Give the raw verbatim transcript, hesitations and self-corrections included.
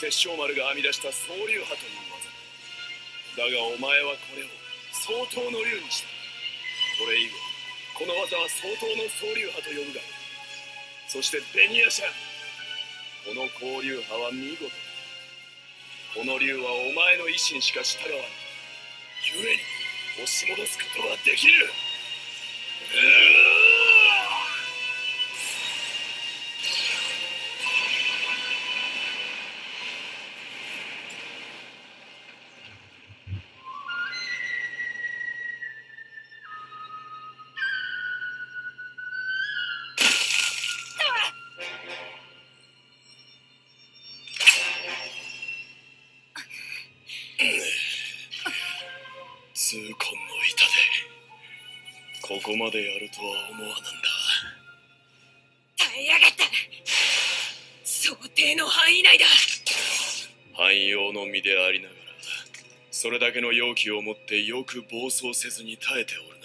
殺生丸が編み出した総流派という技だが、お前はこれを相当の竜にした。これ以後この技は相当の総流派と呼ぶが、そしてベニヤシャ、この光流派は見事だ。この竜はお前の意志にしか従わぬ。故に押し戻すことはできる。う痛恨の痛手。ここまでやるとは思わなんだ。 耐えやがった。想定の範囲内だ。 汎用の身でありながら、それだけの容器を持ってよく暴走せずに耐えておる。